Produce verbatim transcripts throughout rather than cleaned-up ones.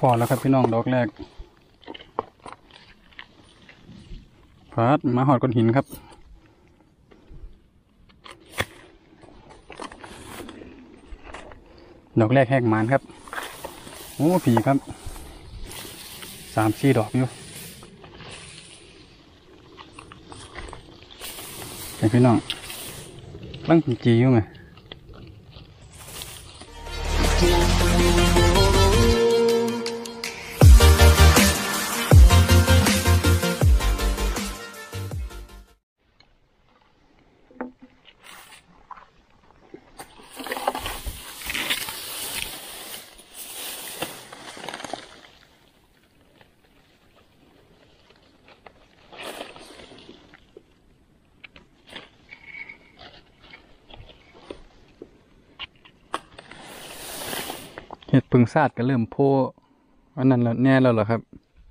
พอแล้วครับพี่น้องดอกแรกพัดมาหอดก้อนหินครับดอกแรกแหกหมานครับโอ้ผีครับสามสี่ดอกอยู่เห็นพี่น้องตั้งจีอยู่ไหมเห็ดพึ่งซาดก็เริ่มโพอันนั้นแล้วแน่แล้วเหรอครับ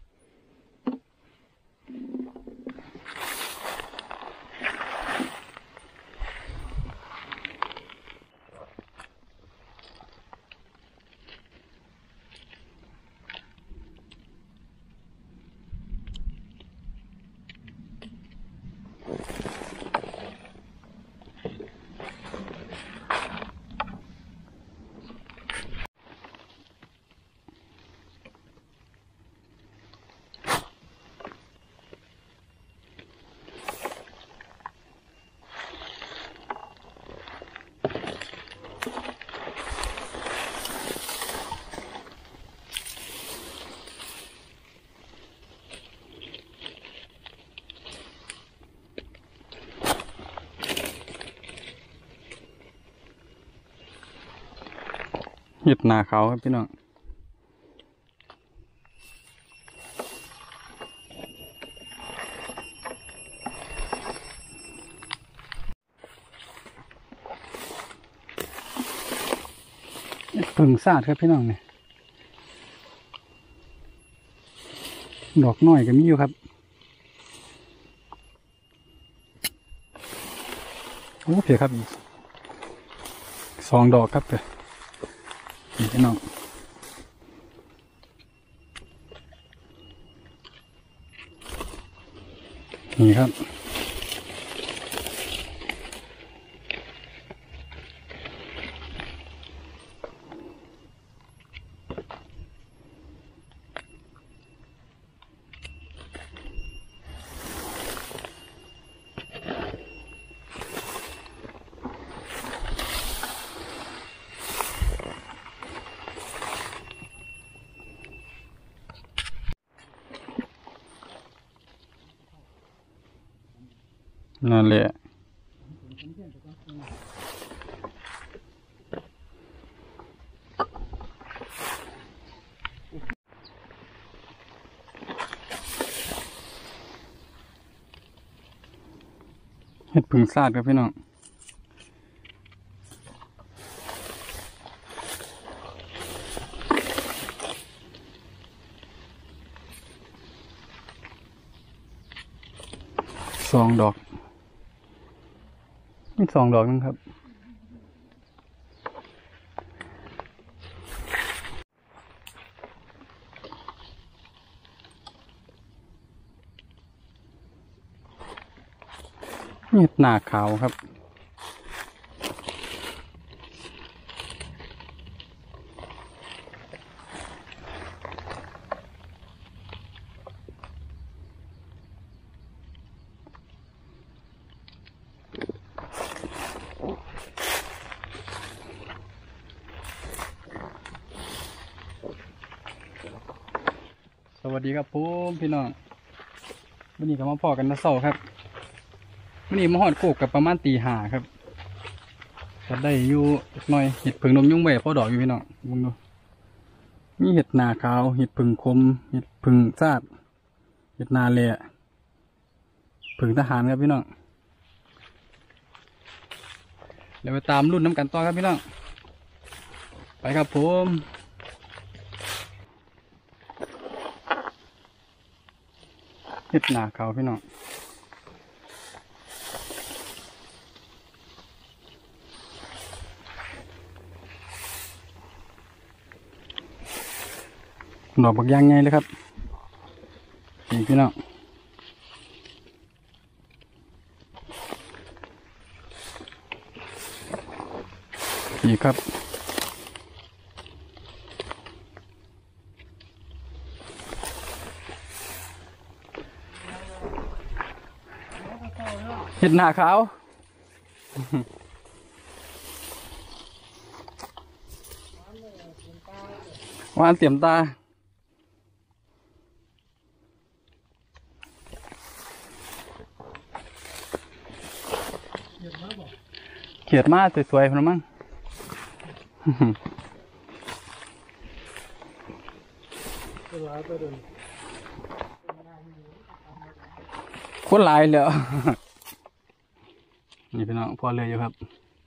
เห็ดนาเขาครับพี่น้องเห็ดพึ่งซาดครับพี่น้องเนี่ยดอกน้อยก็มีอยู่ครับโอ้เพียครับอีกสองดอกครับเพียนี่พี่น้องนี่ครับนั่นแหละเห็ดผึ่งซาดครับพี่น้องสองดอกนี่สองดอกนึงครับนี่หน้าขาวครับสวัสดีครับผมพี่น้องวันนี้ก็มาพอกันนะเสาครับวันนี้มาหอดโกกกับประมาณตีห้าครับจะได้อยู่หน่อยเห็ดผึ่งนมยุ่งแหวพ่อดอกอยู่พี่น้องมึงดูมีเห็ดนาขาวเห็ดผึ่งคมเห็ดผึ่งซาดเห็ดนาเละผึ่งทหารครับพี่น้องเดี๋ยวไปตามรุ่นน้ำกันต่อครับพี่น้องไปครับผมเห็ดนาขาวพี่น้องดอกบักยางไงเลยครับนี่พี่น้องนี่ครับเห็ดหน้าขาววานเตรียมตาเขียดมาสวยๆพอมั้งคนหลายเลยนี่พี่น้องพอเลยอยู่ครับ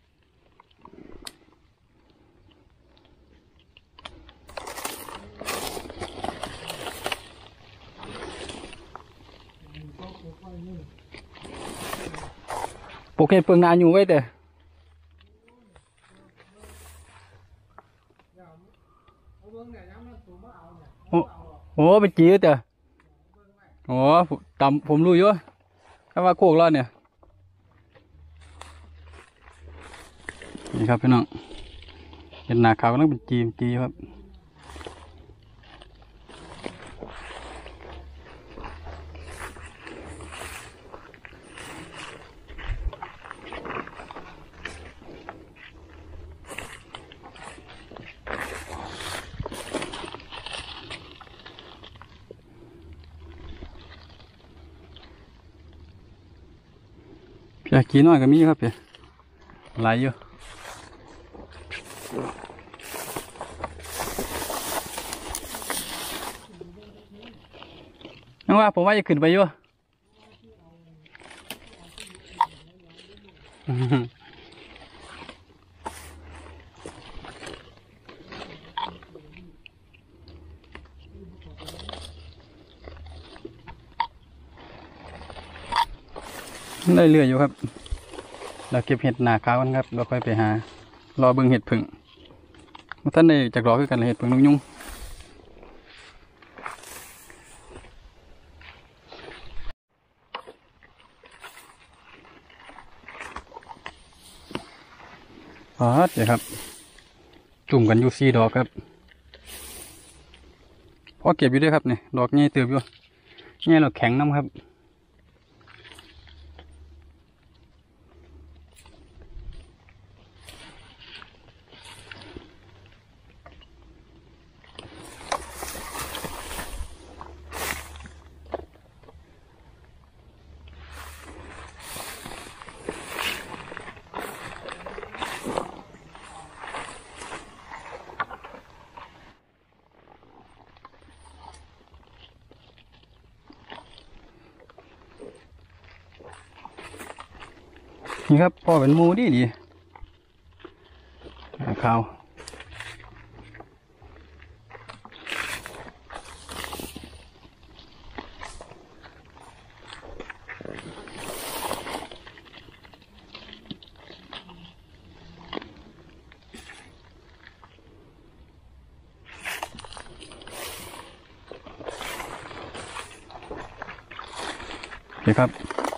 ปลูกเห็ดเปลืองนาอยู่ไว้เถอะโอ้โหเป็นจี๋เถอะโอ้ต่ำผมรู้อยู่ถ้าว่าโคกรอดเนี่ยนี่ครับพี่น้องเห็นหน้าขาวก็ต้องเป็นจีมจีครับพี่ขี้น้อยก็มีครับพี่หลายอยู่นั่นว่าผมว่าจะขึ้นไปอยู่ได้เรื่อยอยู่ครับเราเก็บเห็ดหนาขาวกันครับเราค่อยไปหารอเบิ่งเห็ดผึ่งมาท่านได้จากรอคือกันเห็ดผึ่งลุงยุ่งอ๋อเดี๋ยวครับจุ่มกันอยู่สี่ดอกครับพอเก็บอยู่ด้วยครับเนี่ยดอกง่ายเติบอยู่ง่ายเราแข็งน้ำครับนี่ครับพ่อเป็นมูดีดีข้าวนี่ครับ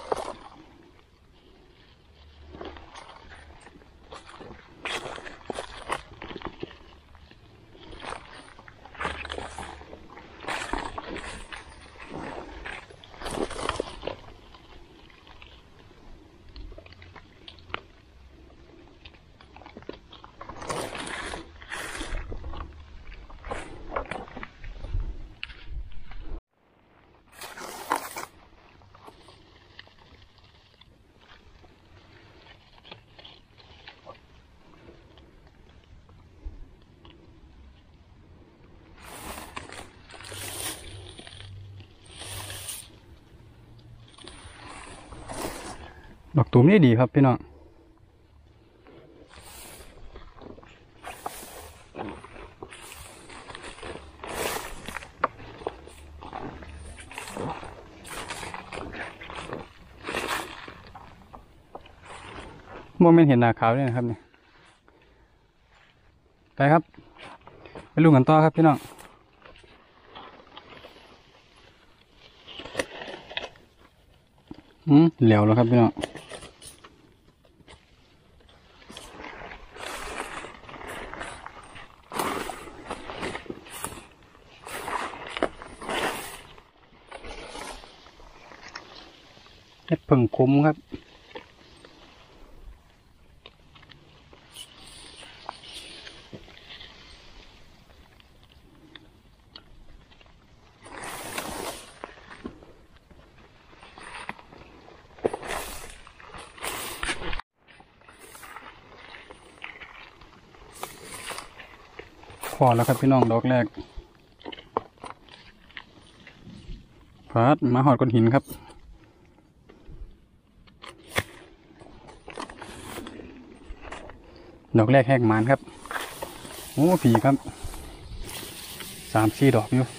ดอกตูมนี่ดีครับพี่น้องโมเมนต์เห็นหน้าขาวด้วยนะครับเนี่ยไปครับไปลุยกันต่อครับพี่น้องอืมเหลวแล้วครับพี่น้องเห็ดผึ่งคุ้มครับพอแล้วครับพี่น้องดอกแรกพัดมาหอดก้อนหินครับดอกแรกแหกมันครับโอ้ผีครับสามสี่ดอกอยู่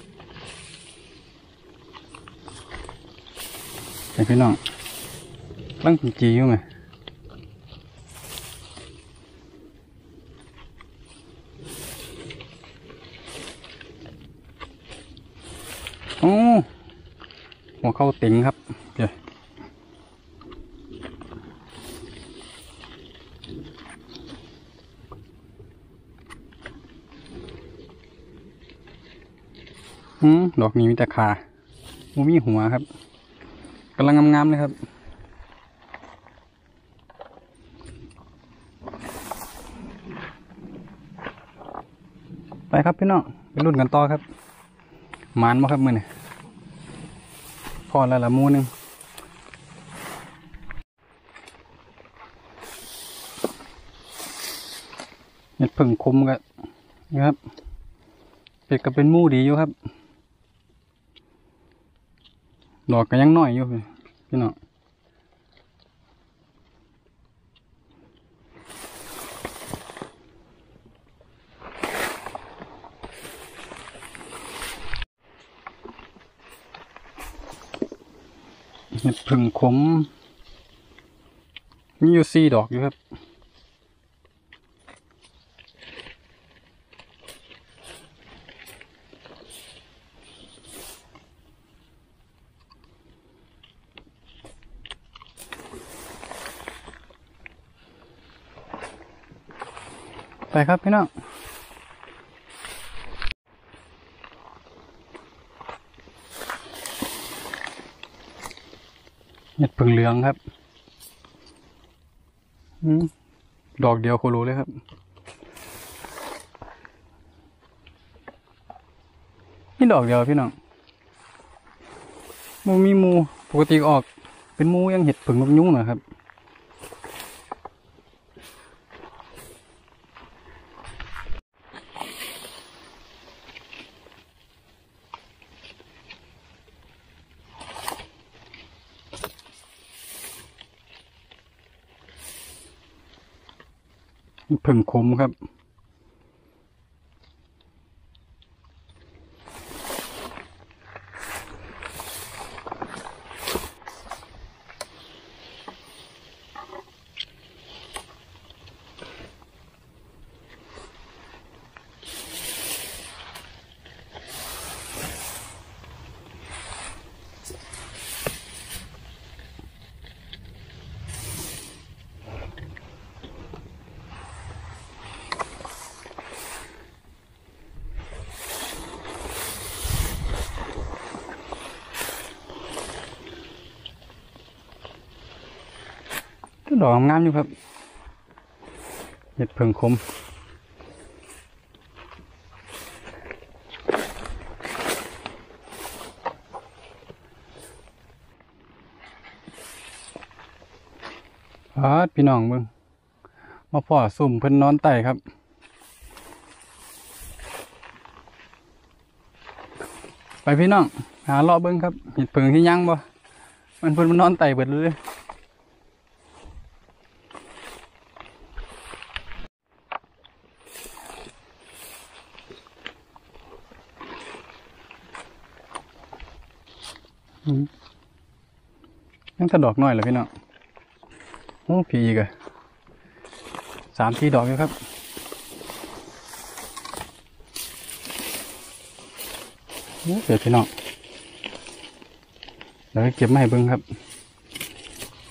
ไอพี่น้องตั้งจีอยู่ไหมโอ้หัวเข้าติ่งครับเดี๋ยวอืมดอกนี้มีแต่ขามูมีหัวครับกำลังงามๆเลยครับไปครับพี่น้องไปรุ่นกันต่อครับหมานมาครับมือนี่พอแล้วละมูนึงเห็ดผึ่งคมกันนะครับเป็ดก็เป็นมูดีอยู่ครับดอกก็ยังน้อยอยู่พี่น้องเห็ดผึ่งขมมีอยู่สี่ดอกอยู่ครับไปครับพี่น้องเห็ดผึ่งเหลืองครับอืมดอกเดียวโคโลเลยครับนี่ดอกเดียวพี่น้องมูมีมูปกติออกเป็นมูยังเห็ดผึ่งนกยุงนะครับผึ่งคมครับดอกงามอยู่ครับเห็ดผึ่งคมพี่น้องมึงมาพ่อสุ่มเพิ่นนอนไต่ครับไปพี่น้องหาเลาะเบิ้งครับเห็ดผึ่งที่ยังบ่มันเพิ่นมันนอนไต่เบิดเลยยังกระดอกน้อยเหรอพี่น้องโอ้พี่อีกอะสามสี่ดอกอยู่ครับเดี๋ยวพี่น้องเดี๋ยวเก็บมาให้เบิ้งครับ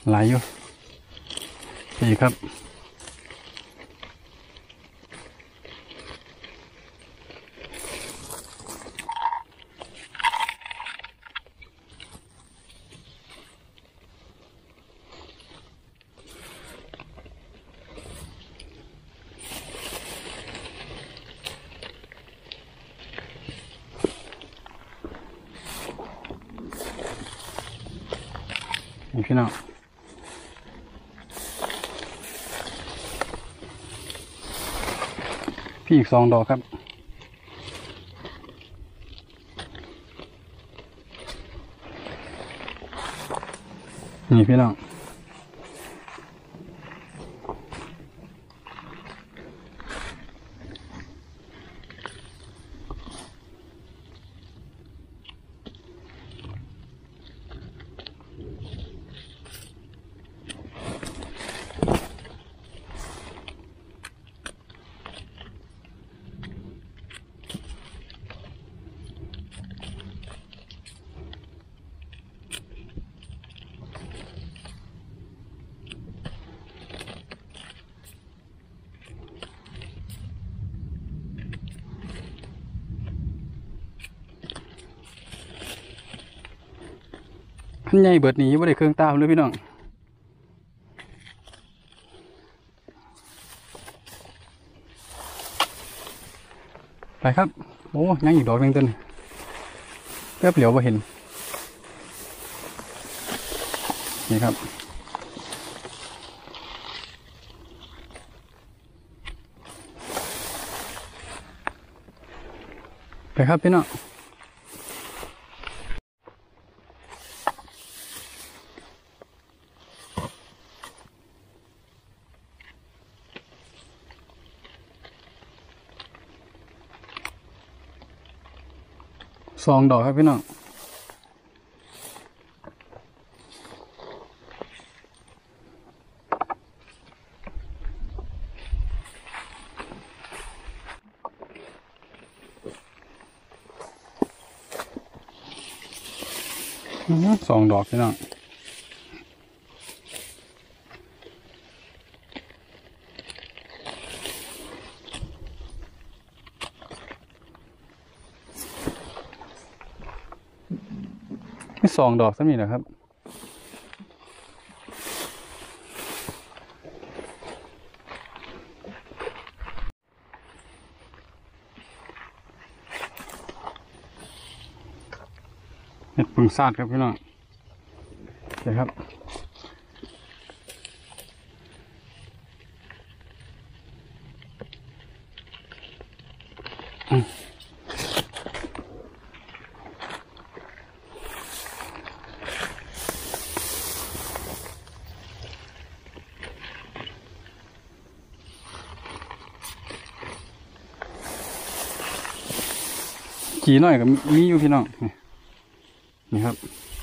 หลายอยู่นี่ครับนี่พี่น้องพี่อีกสองดอกครับนี่พี่น้องขันใหญ่เบิดนี้ไม่ได้เครื่องตามเลยพี่น้องไปครับโอ้ยังอีกดอกหนึ่งต้นแป๊บเหลียวมาเห็นนี่ครับไปครับพี่น้องสองดอกครับพี่น้องสองดอกพี่น้องไม่สองดอกสักนิดนะครับเห็ดปึงซาดครับพี่น้องเดี๋ยวครับขี่หน่อยกับมีอยู่พี่น้องนี่ครับ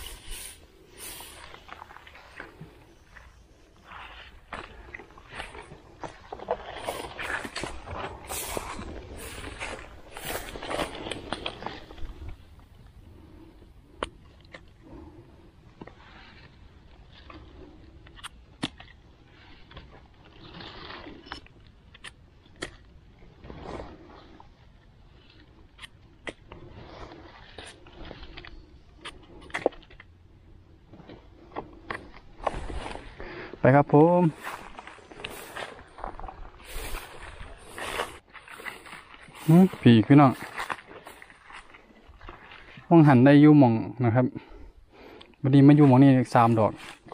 ไปครับผมผีพี่น้องห้องหันได้ยู่มองนะครับวันนี้มาอยู่มองนี่สามดอก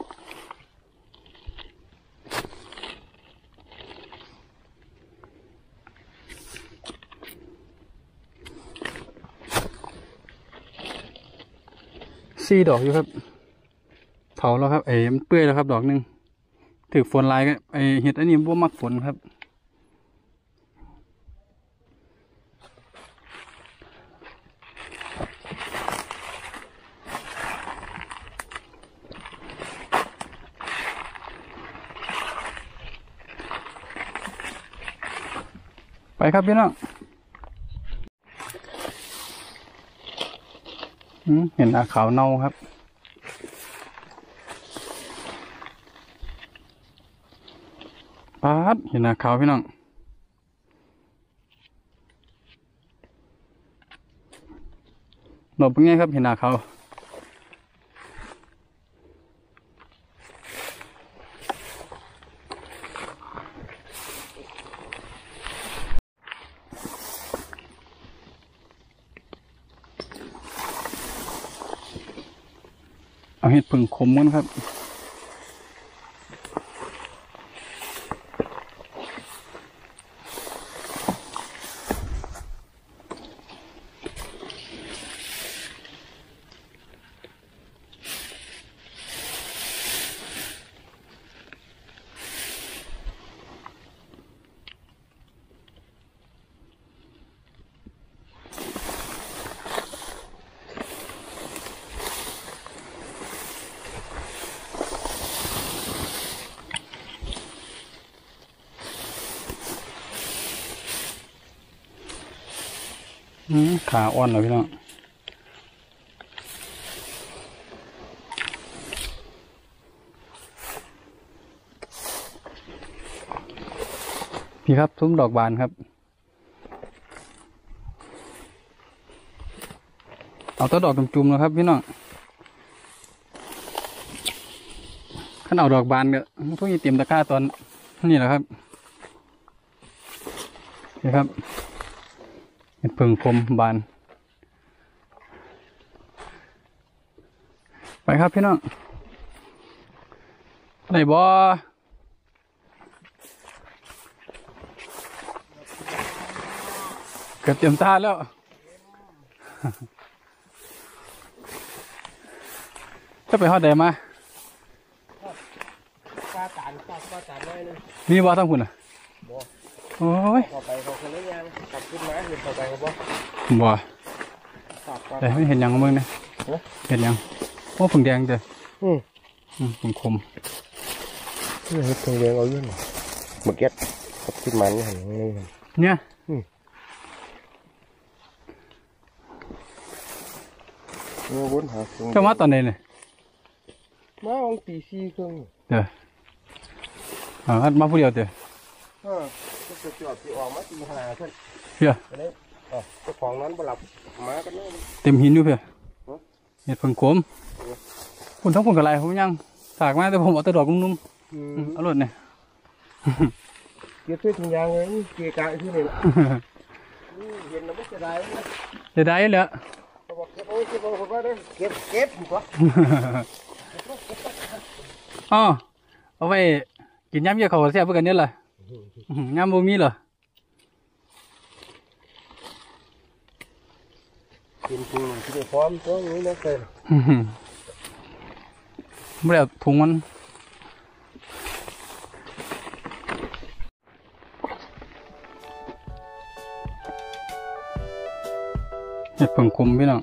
สี่ดอกอยู่ครับเผาแล้วครับเอ๋มันเปื่อยแล้วครับดอกหนึ่งถือฝนลายก็ไอเห็ดอันนี้บ่มักฝนครับไปครับพี่น้องเห็นอาขาวเน่าครับปาดเห็นหน้าขาวพี่น้องดอกเป็นไงครับเห็นหน้าขาวเอาเห็ดผึ่งขมกันครับขาอ่อนเลยพี่น้องพี่ครับซุ้มดอกบานครับเอาตัวดอกจุ่มๆนะครับพี่น้องขั้นเอาดอกบานเนี่ยทุกอย่างเตรียมตะกร้าตอนนี่แหละครับนี่ครับเห็ดผึ่งคมบานไปครับพี่น้องไหนบอเกือบเตรียมตาแล้วจะไปฮอดใดมาปลาตานปลาปลาตานน้อยนึงมีบอทั้งคุณอ่ะบ่โอ้ยพอไปเขาคนละยังขับขึ้นมาเห็นพอไปเขาบ่บ่แต่ไม่เห็นยังมึงเนี่ยเห็นยังโอ้ผึ่งแดงเด้ออืมอืมผึ่งคมนี่เห็ดผึ่งแดงเอาเยอะหน่อยหมึกเก็ดขับขึ้นมาเนี่ยเห็นนี่เนี่ยมาวนหาจะมาตอนไหนเนี่ยมาวันตีสี่ครึ่งเดี๋ยวอ่ามาผู้เดียวเดี๋ยวเออจะจอดที่ออกมาตีห้าขึ้นเพื่ออ๋อเจ้าของนั้นบหลับมากันเลยเต็มหินอยู่เพื่อเห็ดผึ่งขมคุณทั้งคนกับไรผมยังสากมาแต่ผมเอาแต่ดอกนุ่มๆเอาหลุดเนี่ยเกี่ยวกับถุงยางเลยเกี่ยกะที่นี่แหละเห็นแล้วไม่จะได้จะได้เลยเก็บเก็บหัวอ๋อเอาไว้กินย้ำเยอะเขาเสียเพื่อกันนี่แหละย้ำบ่มีเหรอกินถุงที่ได้พร้อมตัวนี้นะเกินไม่ได้ถุงมันเห็ดผึ่งคมพี่น้อง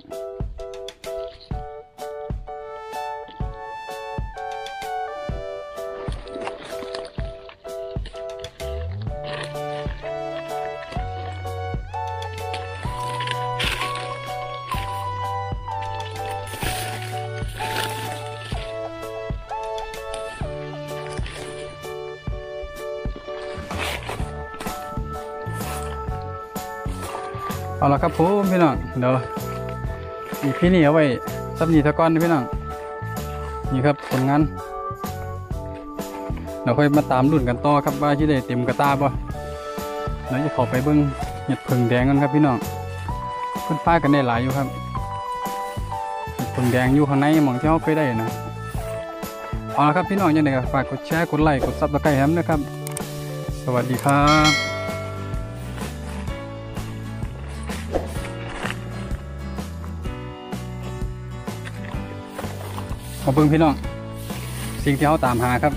เอาละครับผมพี่น้องเดี๋ยวอีพี่นี่เอาไว้ซับนีตะก้อนพี่น้องนี่ครับผลงานเราค่อยมาตามรุ่นกันต่อครับว่าที่ได้เต็มกระตาบ่เราจะขอไปเบิ้งเห็ดผึ่งแดงกันครับพี่น้องเพิ่นฟ้ากันได้หลายอยู่ครับเห็ดผึ่งแดงอยู่ข้างในหม่องที่เขาเคยได้นะเอาละครับพี่น้องยังไงก็ฝากกดแชร์กดไลค์กดซับสไครต์ให้ด้วยนะครับสวัสดีครับขอบคุณพี่น้องสิ่งที่เขาตามหาครับ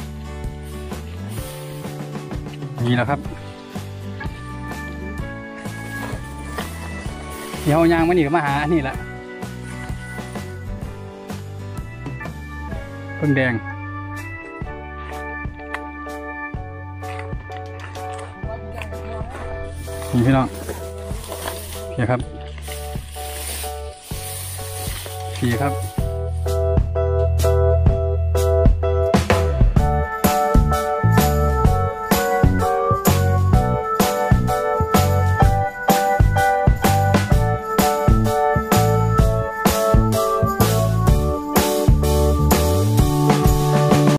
นี่แหละครับที่เขาย่างมานี่ก็มาหานี่แหละผึ่งแดงนี่พี่น้องเพียครับเพียครับ